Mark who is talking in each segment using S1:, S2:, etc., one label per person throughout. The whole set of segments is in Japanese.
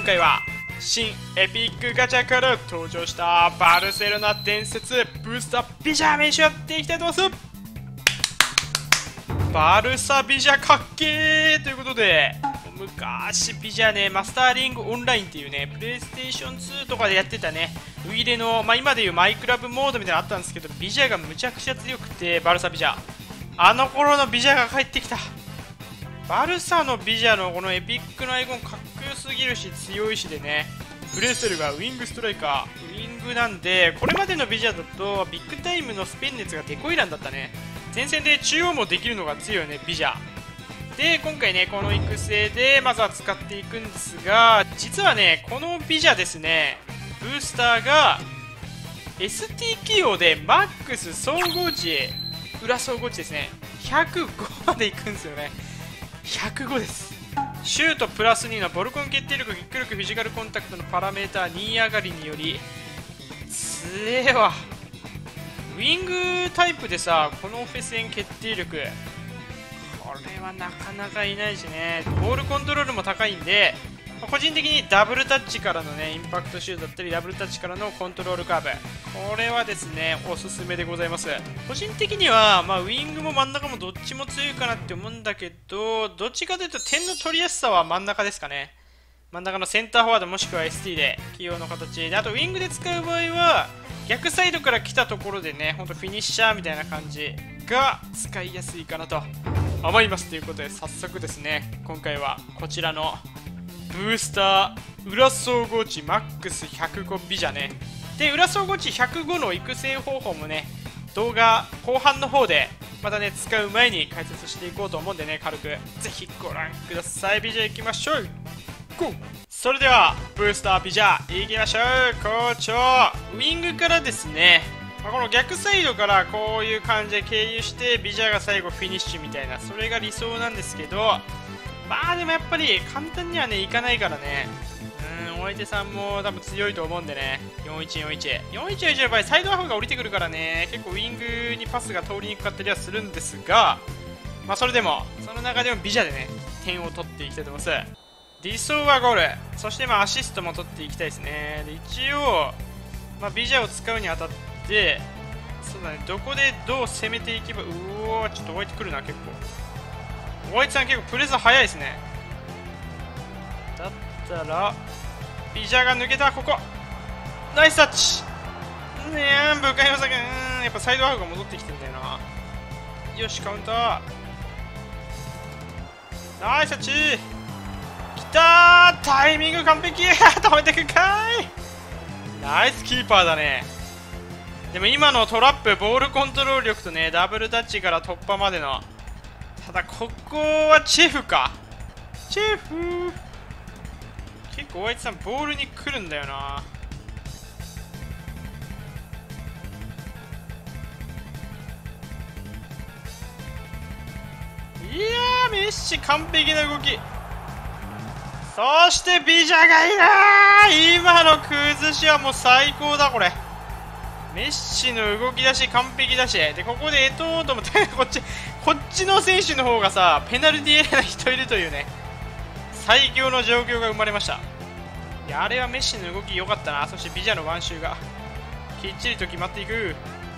S1: 回は新エピックガチャから登場したバルセロナ伝説ブースタービジャー名称やっていきたいと思います。バルサビジャかっけーということで、昔ビジャね、マスターリングオンラインっていうね、プレイステーション2とかでやってたね、ウィレの、今でいうマイクラブモードみたいなのあったんですけど、ビジャがむちゃくちゃ強くて、バルサビジャ、あの頃のビジャが帰ってきた。バルサのビジャのこのエピックのアイコンかっこよすぎるし強いしでね、プレイスタイルがウィングストライカー、ウィングなんで、これまでのビジャだとビッグタイムのスペン熱がデコイランだったね。前線で中央もできるのが強いよね、ビジャで。今回ね、この育成でまずは使っていくんですが、実はね、このビジャですね、ブースターが ST 起用でマックス総合値、裏総合値ですね、105までいくんですよね。105です。シュートプラス2のボルコン決定力、キック力、フィジカルコンタクトのパラメーター2上がりにより強えわ。ウィングタイプでさ、このオフェス円決定力、これはなかなかいないしね。ボールコントロールも高いんで、個人的にダブルタッチからのね、インパクトシュートだったり、ダブルタッチからのコントロールカーブ、これはですね、おすすめでございます。個人的には、ウィングも真ん中もどっちも強いかなって思うんだけど、どっちかというと点の取りやすさは真ん中ですかね。真ん中のセンターフォワードもしくは ST で起用の形で、あとウィングで使う場合は逆サイドから来たところでね、ほんとフィニッシャーみたいな感じが使いやすいかなと思います。ということで早速ですね、今回はこちらのブースター裏総合値マックス105ビジャね。で、裏総合値105の育成方法もね、動画後半の方でまたね、使う前に解説していこうと思うんでね、軽くぜひご覧ください。ビジャいきましょう。それではブースタービジャーいきましょう。好調ウィングからですね、この逆サイドからこういう感じで経由してビジャーが最後フィニッシュみたいな、それが理想なんですけど、でもやっぱり簡単にはねいかないからね。お相手さんも多分強いと思うんでね、4141の場合サイドハーフが降りてくるからね、結構ウィングにパスが通りにくかったりはするんですが、それでもその中でもビジャーでね点を取っていきたいと思います。理想はゴール、そしてアシストも取っていきたいですね。で一応、ビジャーを使うにあたって、そうだね、どこでどう攻めていけば、ちょっと湧いてくるな、結構。ホワイトさん結構プレス早いですね。だったら、ビジャーが抜けた、ここ。ナイスタッチ。部下良さが、やっぱサイドハーフが戻ってきてんだよな。よし、カウンター。ナイスタッチ。タイミング完璧止めてくかい。ナイスキーパーだね。でも今のトラップ、ボールコントロール力とね、ダブルタッチから突破までの、ただここはチェフか。チェフ結構ホワイトさんボールに来るんだよな。いやー、メッシ完璧な動き。そしてビジャがいる。今の崩しはもう最高だ。これメッシの動き出し完璧だし、でここでエトーと思ってこっちの選手の方がさ、ペナルティーエリアに人いるというね、最強の状況が生まれました。いや、あれはメッシの動き良かったな。そしてビジャのワンシューがきっちりと決まっていく。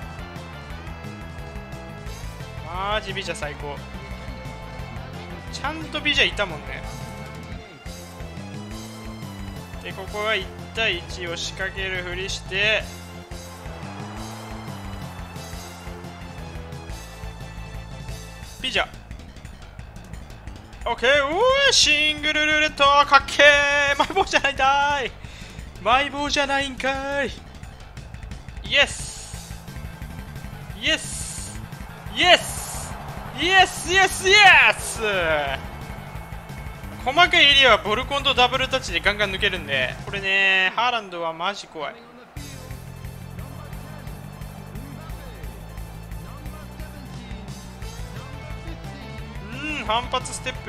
S1: マジビジャ最高。ちゃんとビジャいたもんね。でここは1対1を仕掛けるふりして、ビジャ OK。 シングルルーレットかっけー。マイボーじゃないんだい。マイボーじゃないんかい。イエスイエスイエスイエスイエスイエス。細かいエリアはボルコンとダブルタッチでガンガン抜けるんで、これね、ハーランドはマジ怖い。反発ステップ。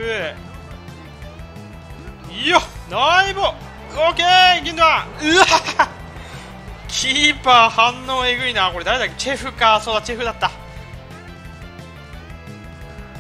S1: いや、ナイボオッケー、ギンドワン。うわキーパー反応えぐいな。これ誰だっけ、チェフか。そうだ、チェフだった。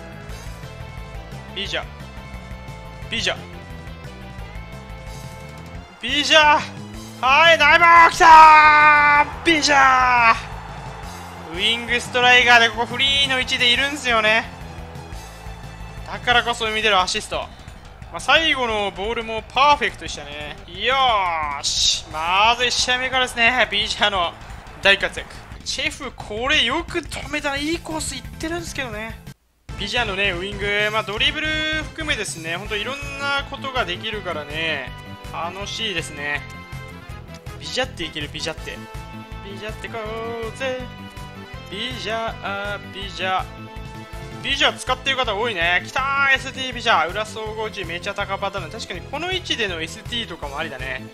S1: ビジャビジャー、はい、ナイバー来たー、ビジャー、ウイングストライガーでここフリーの位置でいるんすよね。だからこそ生み出るアシスト。まあ、最後のボールもパーフェクトでしたね。よーし、まず1試合目からですね、ビジャーの大活躍。チェフ、これよく止めたらいいコースいってるんですけどね。ビジャーのね、ウイング、まあ、ドリブル含めですね、ほんといろんなことができるからね、楽しいですね。ビジャっていける、ビジャって。ビジャってこうぜ。ビジャー、ビジャー。ビジャー使ってる方多いね。きたー、ST ビジャー。裏総合値めっちゃ高パターン。確かにこの位置での ST とかもありだね。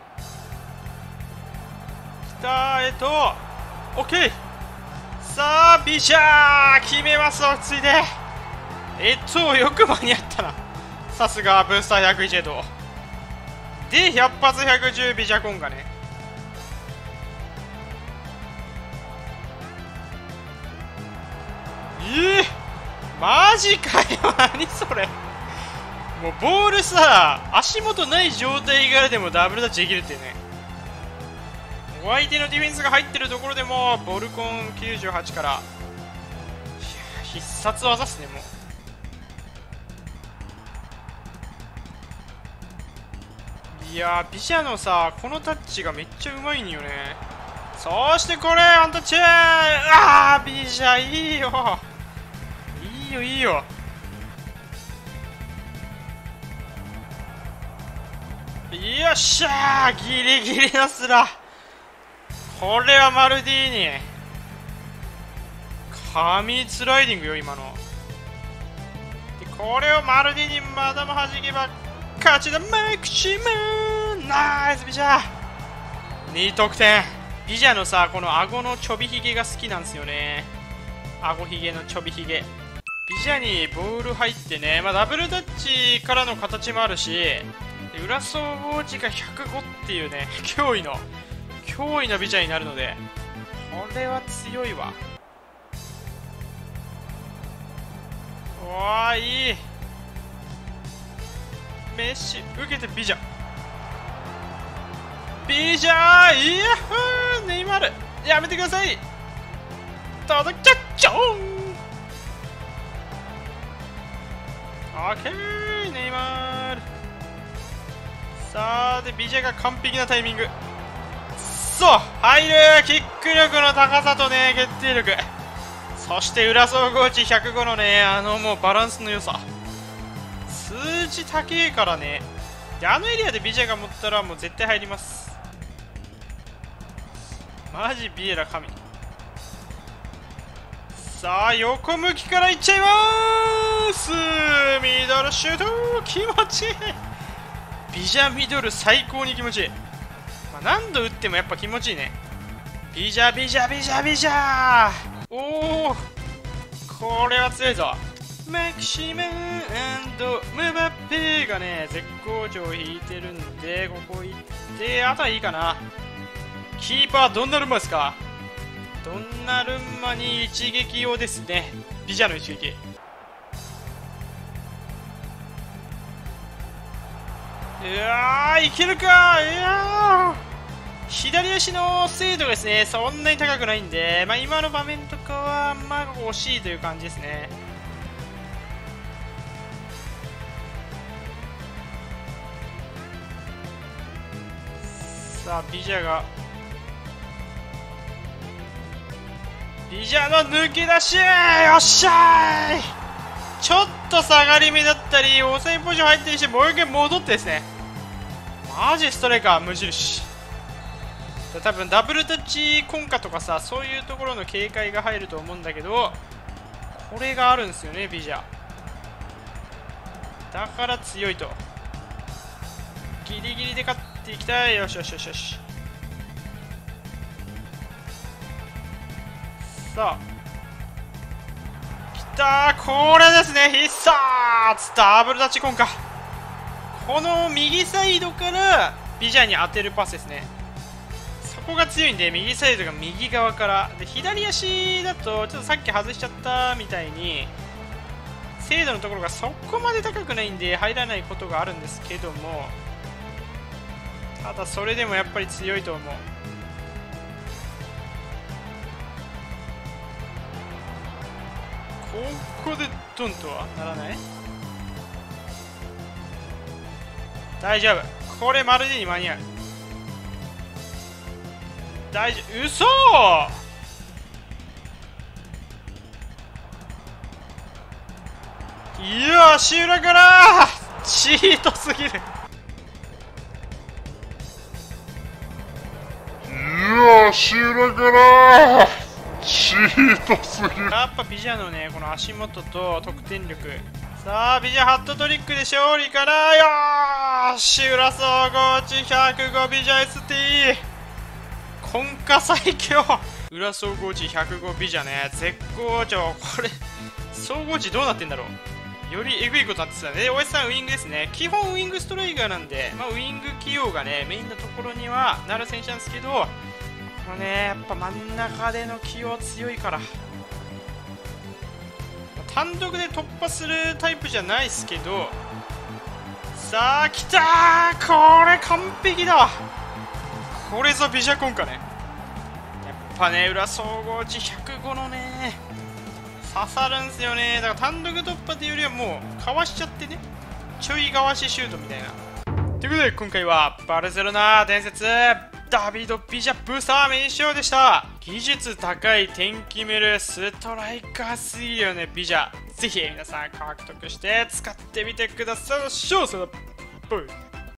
S1: きたー、オッケー。さあ、ビジャー決めます、落ち着いて。よく間に合ったな。さすが、ブースター101で、100発110ビジャコンがね。マジかよ、何それ。もうボールさ、足元ない状態からでもダブルタッチできるっていうね。お相手のディフェンスが入ってるところでもボルコン98から必殺技っすね。もういやー、ビジャのさ、このタッチがめっちゃうまいんよね。そしてこれアンタッチ、ビジャいいよ、いいよいいよ。よっしゃー、ギリギリのスラ。これはマルディーニ神スライディングよ今ので。これをマルディーニまだも弾けば勝ちだ。マクシムナイスビジャー2得点。ビジャのさ、この顎のちょびひげが好きなんですよね。顎ひげのちょびひげ。ビジャにボール入ってね、まあ、ダブルタッチからの形もあるし、裏総合値が105っていうね、驚異のビジャになるので、これは強いわ。うわー、いい。メッシ受けてビジャー、イヤッフー、ネイマールやめてください。届けちゃおん。オッケー、ネイマール。さあでビジャが完璧なタイミング。そう入る。キック力の高さとね、決定力、そして裏総合値105のね、もうバランスの良さ、数字高えからね。でエリアでビジャが持ったらもう絶対入ります。マジビエラ神。さあ横向きからいっちゃいまーす。ミドルシュート気持ちいい。ビジャミドル最高に気持ちいい。何度打ってもやっぱ気持ちいいね。ビジャビジャビジャビジャー。おお、これは強いぞ。マキシムムバッペがね絶好調を引いてるんで、ここ行ってあとはいいかな。キーパードンナルンマですか。ドンナルンマに一撃をですね。ビジャの一撃。いやーいけるか。いやー左足の精度がですねそんなに高くないんで、まあ、今の場面とかはまあ惜しいという感じですね。さあビジャの抜き出し、よっしゃーい。ちょっと下がり目だったり抑えポジション入ったりして、もう一回戻ってですね、マジストライカー無印。多分ダブルタッチ効果とかさ、そういうところの警戒が入ると思うんだけど、これがあるんですよねビジャ。だから強いと。ギリギリで勝っていきたい。よしよしよしよし。さあきたー、これですね、必殺ダブルタッチ効果。この右サイドからビジャに当てるパスですね。そこが強いんで、右サイドが右側からで、左足だとちょっとさっき外しちゃったみたいに精度のところがそこまで高くないんで入らないことがあるんですけども、 ただそれでもやっぱり強いと思う。ここでドンとはならない。大丈夫、これマルディに間に合う。大丈夫、嘘。いや、足裏からチートすぎる。
S2: 足裏からチートすぎる。
S1: やっぱビジャのね、この足元と得点力。さあ、ビジャハットトリックで勝利かな。よーし、裏総合値105ビジャ ST。今夏最強。裏総合値105ビジャね、絶好調。これ、総合値どうなってんだろう。よりエグいことになってたね。OS さんウイングですね。基本ウイングストライカーなんで、ウイング起用がね、メインのところにはなる選手なんですけど、このね、やっぱ真ん中での起用強いから。単独で突破するタイプじゃないですけど、さあ、来たー。これ完璧だわ。これぞビジャコンかね。やっぱね、裏総合値105のね、刺さるんすよね。だから単独突破というよりはもうかわしちゃってね、ちょいかわしシュートみたいな。ということで今回はバルセロナ伝説ダビド・ビジャブースター名称でした。技術高い点決めるストライカーすぎるよね、ビジャ。ぜひ皆さん獲得して使ってみてください。それでは、バイ。